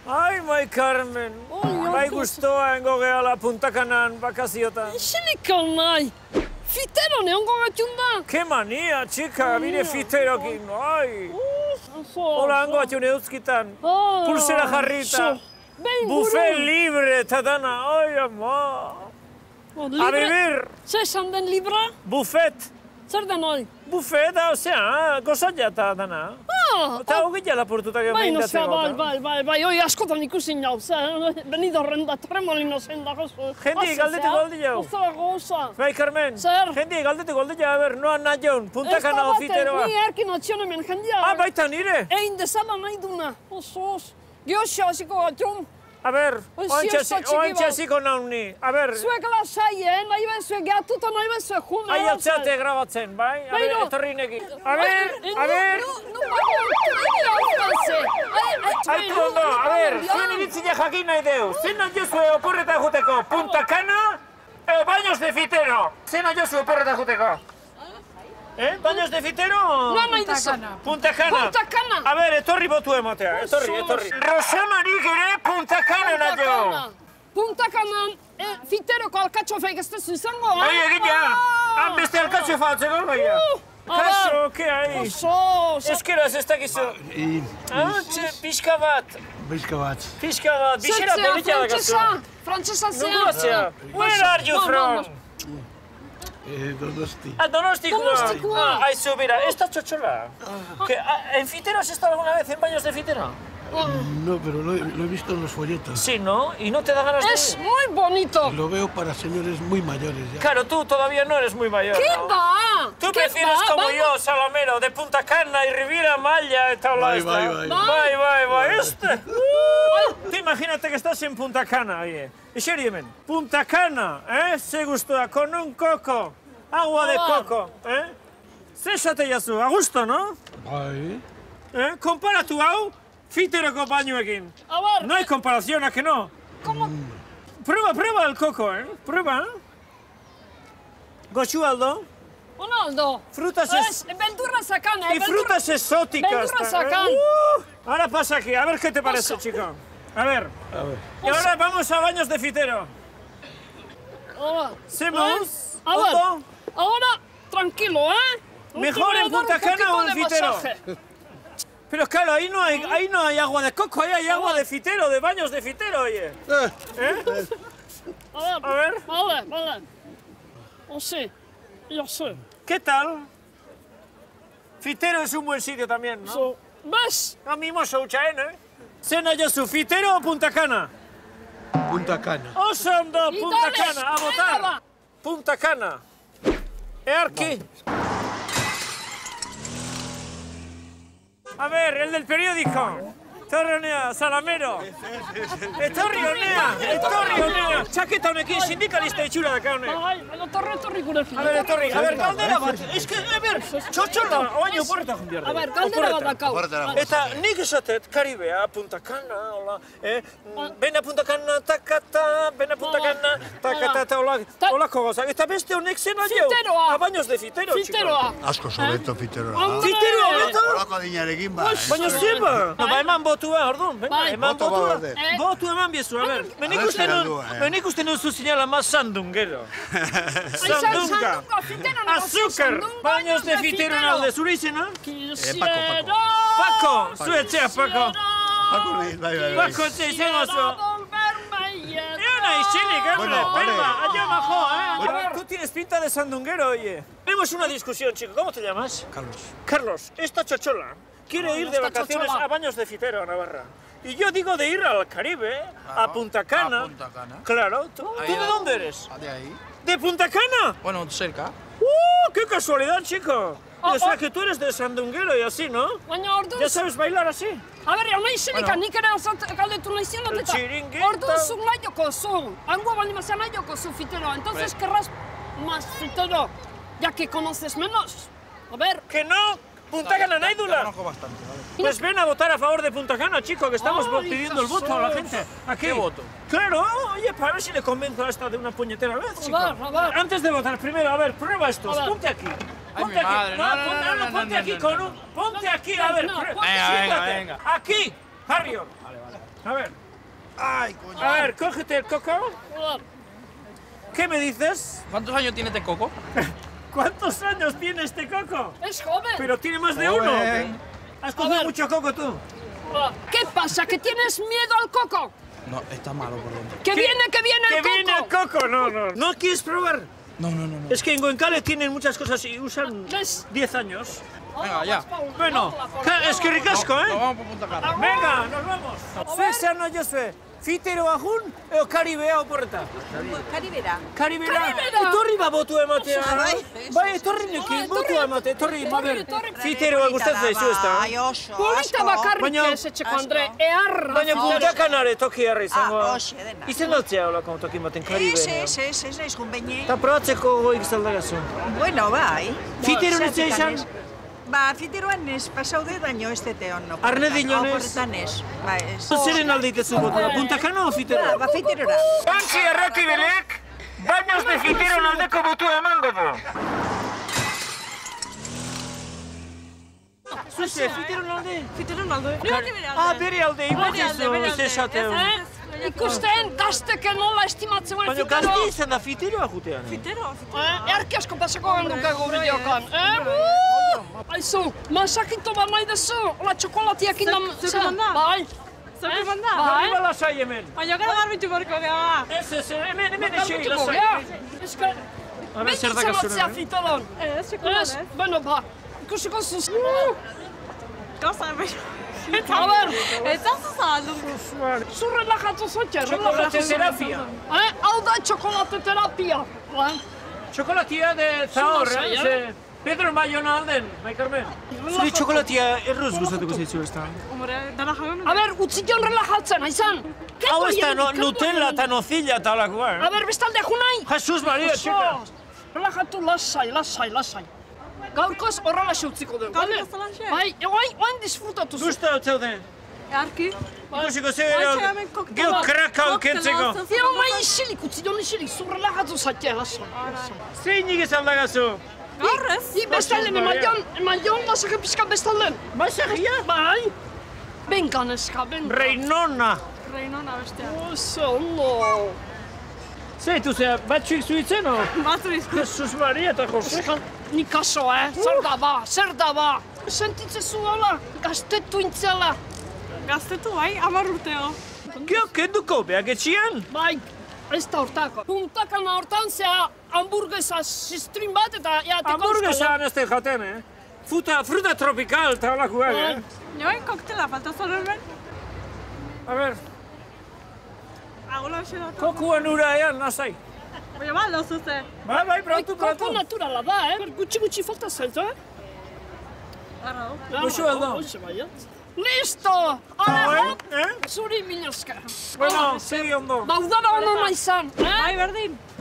Ai, Mai Carmen, bai gustoa engo gehala Punta Canan bakaziotan. Isilikon nahi. Fitero neongo gatxunda. Ke mania, txika, bine fiterokin, ai. Hola hango atxun euskitan, pulsera jarrita, buffet libre, eta dana, ai, ama. A beber. Zer esan den libra? Buffet. Zer den hori? Buffet da, osea, gozatja eta dana. Eta hogitja lapurtutak egin datzeko. Bai, oi, askotan ikusin jau, benidorren da tremolino zen da gozo. Jendi, galdetu goldi jau. Ostara goza. Bai, Carmen. Zer? Jendi, galdetu goldi jau, a ber, noan nahi jaun, Punta Cana ofiteroa. Ni erkin atxion hemen jendia. Ah, baita nire? Egin dezala nahi duna, oso. Geoxia hasiko gatxun. A ber, oantxe hasiko naun ni. A ber. Zuek lasai, nahi ben zuek gehatuta, nahi ben zuek juna. Ai altzeate grabatzen, bai? A ber, etorri neki. A ber. Aitu ondo, a ber, zuen iritzina jakin nahi deu. Zen nahi jozue oporreta juteko, Punta Cana, baños de fitero. Zen nahi jozue oporreta juteko. Baños de fitero? No nahi desan. Punta Cana. Punta Cana. A ber, etorri botu ematea, etorri. Rosamarik ere Punta Cana nahi jo. Punta Canan, fiteroko alkatxofeik ez dezu izango, Bai, egitea. Han beste alkatxofa atzeko, baina. Kaso, ke hai? Eskeraz ez dakizu. Pixka bat. Bixera berritia da kasu. Frantzesa zea. Nungulazia. Where are you from? Donosti. Donostikoa. Aizu, mira, esta chochola. ¿En fitero has estado alguna vez en baños de fitero? No, pero lo he visto en los folletos. Sí, ¿no? ¿Y no te da ganas de ir? Es muy bonito. Lo veo para señores muy mayores ya. Claro, tú todavía no eres muy mayor, ¿Qué ¿no? va? Tú prefieres como yo, Salamero, de Punta Cana y Riviera Maya, esta ola esta. Bai. Te imagínate que estás en Punta Cana, oye. Eseri hemen. Punta Cana, ze gustoa, con un coco. Agua de coco, Ze esate jazu, a gusto, no? Bai. Komparatu hau, fiteroko bañuekin. A ver. No hay comparación, ¿a que no? ¿Cómo? Prueba el coco, Prueba. Gochualdo. Ronaldo. Frutas Ventura sacan, y frutas exóticas. Ventura sacan. Ahora pasa aquí, a ver qué te parece, chico. A ver. Y ahora vamos a baños de fitero. Ahora. Semos. A ver. Ahora, tranquilo, Mejor en Punta Cana o en fitero. Pero claro, ahí no hay agua de coco, ahí hay agua de fitero, de baños de fitero, oye. A ver. Vale. Sí, yo sé. ¿Qué tal? Fitero es un buen sitio también, ¿no? ¿Ves? A mismo Souchaen, Sena Yosu, ¿fitero o Punta Cana? Punta Cana. Osondo, Punta Cana, a votar. Punta Cana. Erki. A ver, el del periódico. Etorri honea, Salamero. Etorri honea. Txaketa honekin sindikalista itxura daka honek. Etorri gure fila. A ver, galdera bat. Txotxola, oaino oporreta jundiar. A ver, galdera bat dakau. Eta nik esatet, Karibea, Punta Cana, hola, bena Punta Cana, takata, bena Punta Cana, takata, eta holako gozak. Eta beste honek zena jau. Fiteroa. A baños de fitero, txiko. Fiteroa. Asko sobeto fiteroa. Fiteroa, beto? Horako adinarekin ba. Baina zeba. Eman botua, orduan. Eman botua. Botu eman biezu, a ver. Menik uste nun zuzinala maz sandun, gero. Sandunga. Azúcar. Baños de fitero nalde. Zure izena? Paco. Zuetzea, Paco. Paco, etxe izan oso. Eona izilik, perma. Allá majo, Tú tienes pinta de sandunguero, oye. Tenemos una discusión, chico. ¿Cómo te llamas? Carlos. Esta chochola quiere ir de vacaciones a baños de fitero a Navarra. Y yo digo de ir al Caribe, a Punta Cana. A Punta Cana. Claro. ¿Tú de dónde eres? De ahí. ¿De Punta Cana? Bueno, cerca. ¡Qué casualidad, chico! O sea que tú eres de sandunguero y así, ¿no? ¿Ya sabes bailar así? A ver, nahi zinika, nik ere galdetu nahi zienat eta... Chiringuito. Orduan zuk nahi joko zu. Hango bali mazia nahi joko zu fitero. Entonces querrás más fitero, ya que conoces menos. A ver... ¡Que no! ¡Punta Cana nahi dula! Conozco bastante, ¿vale? Pues ven a votar a favor de Punta Cana, chico, que estamos pidiendo el voto a la gente. ¿A qué voto? Claro, oye, para ver si le convenzo a esta de una puñetera vez, chico. A ver. Antes de votar, primero, a ver, prueba estos. Ponte aquí. Ponte aquí. madre, no, Ponte aquí con un... Ponte aquí, a ver. Venga. Aquí, Harrion. A ver. Ay, coño. A ver, cógete el coco. ¿Qué me dices? ¿Cuántos años tiene este coco? ¿Cuántos años tiene este coco? Es joven. Pero tiene más de uno. Joven. ¿Has cogido ver. mucho coco tú? ¿Qué pasa? ¿Que tienes miedo al coco? No, está malo por dentro. ¡Que viene el ¡Que viene el coco! coco! No, no. ¿No quieres probar? No. Es que en Goenkale tienen muchas cosas y usan ¿Ves? 10 años. Venga, ya. Bueno, es que ricasco, Nos ¿eh? vamos por Punta Cana. Venga, nos vamos. Zuezean nahi jozue, fitero ajun, eo karibea oporreta. Karibera. Karibera, Karibera. etorri ba botu ematea. Bai. Bai, etorri nekin, botu ematea, etorri, maber. Fiteroa gustatzen zaizu ez da. Bai, oso, Polita asko. bakarrik Baina- ez etxeko, Andre. Eharra. Baina Punta Canare toki harra izango. hoxe dena. Izen altzea olako toki baten karibea. Ez, naiz behinei. Eta probatzeko goik zaldagazu. Bueno, bai. Fitero Zergatik netzea izan? anez. Ba, fiteroan ez pasaude, daño ez tete hon. Arnedillonez? Oporretan ez. Ba, ez. Zeren alde itezu botua, Punta Cana o fitero? Ba, fiterora. Ontzi erretibelek, bainoz de fiteron aldeko botua emango du. Zuze, fiteron alde? Fiteron alde. Ah, bere alde, imagizu, ez esateu. Ikusten gazteke nola estimatzen gure Baina fitero. gazti izan da fiteroa jutean. Erki asko pasako gendukago bideokan. Aizu, masakito bat nahi dezu. Ola txokolatiak indam... Zuke manda? Bai. Zuke manda? Bai. Arriba lasai hemen. Baina gara garbitu barko gara. Ez, hemen esei Garbituko, lasai. gea. Eske, A ber, zer dakazun matzea hemen? fiteron. Ez, txokolatez. Bueno, ba, ikusiko zuz. Gauza, baina. A ber, Ez da zuzagaldu. zu relajatu zote, Txokolate terapia. Hau da txokolate terapia. Txokolatia de zahor, lasai, ze... Pedro Bayona alden, Mai Carmen. Zuri txokolatia erruz gustatuko zaizu ez da. Hombre, dara jagon. A ber, utzi jon relajatzen, aizan. Hau ez da Nutella eta nozilla eta olakoa, A ber, bestalde junai. Jesus Maria, txeka. Relajatu lasai. Gaurkoz horrela utziko dugu, bale? Gaurkoz halaxe? Bai, oain disfrutatu zu. Gusta hau zeude. Earki. Ikusiko ze Baitxe hemen koktela. geu krakau kentzeko. Zio, mai isilik, utzi jon isilik, zu relajatu zaite, lasai. Zeinik ez aldagazu. Gaur ez. I bestalden, emaion, lasake pixka bestalden. Masagia? Bai. Benga, neska, benga. Reinona. Reinona bestea. Oso, ondo. Zeitu zea, batxuik zuitzen, o? Batzu izku. Jesus Maria eta Jose. Ni kaso, zer da ba. Sentitze zu hola, gaztetu intzela. Gaztetu bai, 10 urteo. Geo, kenduko, behak etxian? Bai, ez da hortako. Punta Cana hortan zea hamburguesa sistrin bat eta eateko Hamburguesan ez jaten, Fruta tropical eta olakoak, Joen koktela, falta zoren ben. A ber, Agola xerat. kokuan ura ean, nasai. Baina ba, lozuze. Bai, pronto. Koko naturala da, Gutxi falta zaitu, Arrau. Goxo aldo. Listo! Hauen, Zuri mila esker. Bueno, segi ondo. Da udara ono naizan, Bai, berdin.